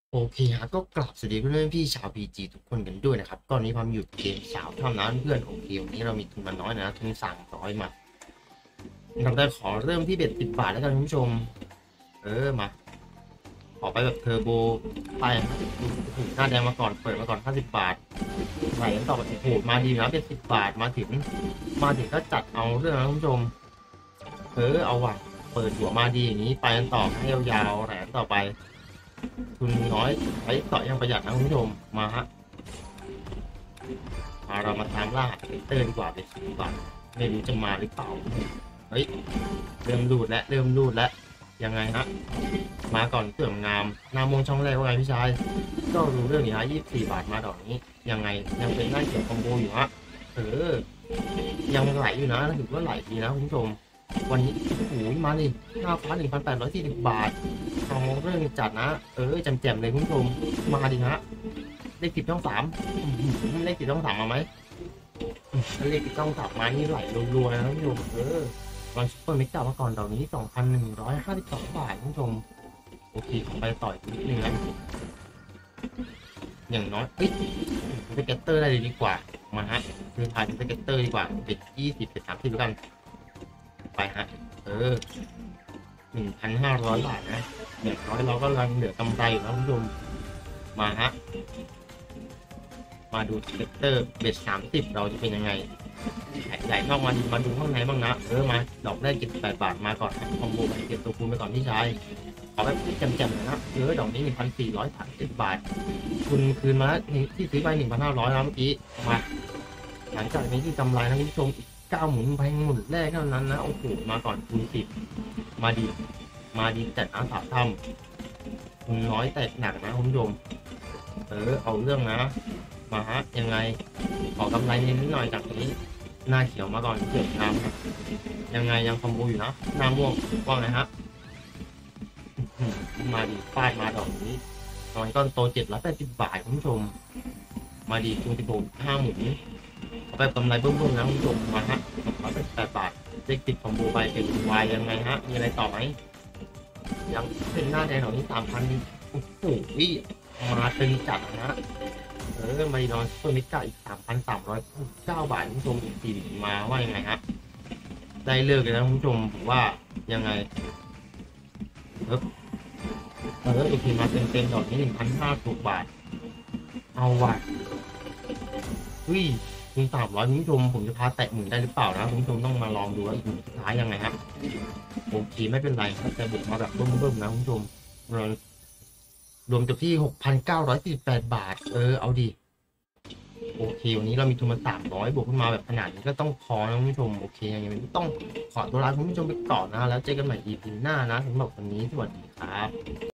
โอเคครับก็กลับสวัสดีเพื่อนๆพี่ชาวพีจีทุกคนกันด้วยนะครับก่อนนี้ความอยู่เกมสาวเท่านั้นเพื่อนโอเควันนี้เรามีทุนมาน้อยนะทุน300มาเราได้ขอเริ่มที่เบ็ด10 บาทแล้วกันคุณผู้ชมมาขอไปแบบเทอร์โบไปหน้าแดงมาก่อนเปิดมาก่อน50 บาทไหลกันต่อแบบโอ้โหมาดีนะเป็น10 บาทมาถึงก็จัดเอาเรื่องนะคุณผู้ชมเอาว่ะเปิดหัวมาดีอย่างนี้ไปกันต่อให้ยาวๆแหลมต่อไปทุนน้อยใช้ต่อยังประหยัดนะคุณผู้ชมมาฮะ เรามาตามล่าเตอร์ดีกว่าไปสิก่อนไม่รู้จะมาหรือเปล่าเฮ้ยเริ่มรูดแล้วยังไงฮะมาก่อนเสื่อมงามหน้ามงช่องแรกว่าไงพี่ชายก็รู้เรื่องนี้ฮะ24 บาทมาดอกนี้ยังไงยังเป็นหน้าเกี่ยวคอมโบอยู่ฮะเออยังไหลอยู่นะถือว่าไหลดีนะคุณผู้ชมวันนี้โอ้โหมาดิหน้าฟ้า1,840 บาทเอาเรื่องจัดนะแจ่มๆเลยคุณผู้ชมมาดิฮะเลข10 ช่อง 3เลข10 ช่อง 3มาไหมเลข10 ช่อง 3มานี่ไหลรัวๆนะคุณผู้ชมวันซุปเปอร์มิกซ์มาก่อนดอกนี้2,152 บาทคุณผู้ชมโอเคขอไปต่อยนิดนึงนะอย่างน้อยสเก็ตเตอร์ได้เลยดีกว่ามาฮะคือพายสเก็ตเตอร์ดีกว่าเป็ด20เป็ด30แล้วกันไปฮะ1,500 บาทนะอย่างน้อยเราก็กำลังเหลือกำไรอยู่นะคุณผู้ชมมาฮะมาดูสเก็ตเตอร์เบ็ด30เราจะเป็นยังไงใหญ่นอกมาดูข้างในบ้างนะมาดอกแรก78 บาทมาก่อนคอมโบไปเก็บตัวคูณไปก่อนที่ชายขอแบบแจ่มๆนะดอกนี้1,430 บาทคุณคืนมาที่ซื้อไป1,500นะเมื่อกี้มาหลังจากนี้ที่กำไรนะคุณผู้ชมอีก9 หมุนแพงหมุนแรกเท่านั้นนะโอ้โหมาก่อนคูณ10มาดีแต่น้ำสาถ้ำคุณน้อยแต่หนักนะคุณผู้ชมเอาเรื่องนะมาฮะยังไงขอกำไรนิดหน่อยจากนี้หน้าเขียวมาก่อนเขียวน้ำยังไงยังคอมโบอยู่นะหน้าม่วงว่าไงฮะมาดีฟาดมาดอกนี้ตอนก้อนโต780 บาทคุณผู้ชมมาดีคูณ16 5 หมุนเอาไปกำไรเบิ่มๆนะคุณผู้ชมมาฮะ188 บาทเลขติดคอมโบไปเป็นวายยังไงฮะมีอะไรต่อไหมยังเป็นหน้าแดงดอกนี้3,000โอ้โหมาตึงจัดนะมาดีนอนตัวมิก้าอีก3,309 บาทคุณผู้ชมอีก4มาว่ายังไงฮะได้เลิกเลยนะคุณผู้ชมผมว่ายังไงโอเคมาเต็มดอกนี้1,500 บาทเอาว่ะคุณ300คุณผู้ชมผมจะพาแตะหมื่นได้หรือเปล่านะคุณผู้ชมต้องมาลองดูว่าอีกหนึ่งสุดท้ายยังไงฮะโอเคไม่เป็นไรครับแต่บุกมาแบบเบิ่มๆนะคุณผู้ชมรวมจบที่6,948 บาทเอาดีโอเควันนี้เรามีทุนมา300บวกขึ้นมาแบบขนาดนี้ก็ต้องพอนะคุณผู้ชมโอเคยังไงต้องขอตัวลาคุณผู้ชมไปก่อนนะแล้วเจอกันใหม่ EP หน้านะสำหรับวันนี้สวัสดีครับ